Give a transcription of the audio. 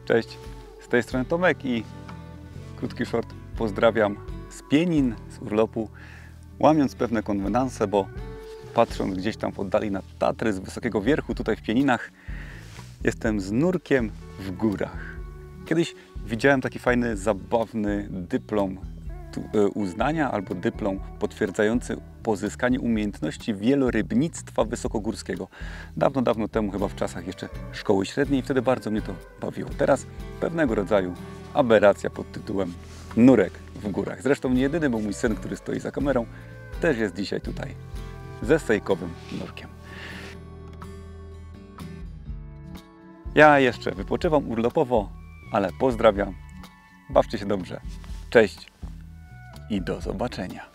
Cześć, z tej strony Tomek i krótki short pozdrawiam z Pienin, z urlopu, łamiąc pewne konwenanse, bo patrząc gdzieś tam w oddali na Tatry z wysokiego wierchu, tutaj w Pieninach, jestem z nurkiem w górach. Kiedyś widziałem taki fajny, zabawny dyplom uznania albo dyplom potwierdzający pozyskanie umiejętności wielorybnictwa wysokogórskiego. Dawno, dawno temu, chyba w czasach jeszcze szkoły średniej, wtedy bardzo mnie to bawiło. Teraz pewnego rodzaju aberracja pod tytułem nurek w górach. Zresztą nie jedyny, bo mój syn, który stoi za kamerą, też jest dzisiaj tutaj ze stejkowym nurkiem. Ja jeszcze wypoczywam urlopowo, ale pozdrawiam, bawcie się dobrze, cześć i do zobaczenia.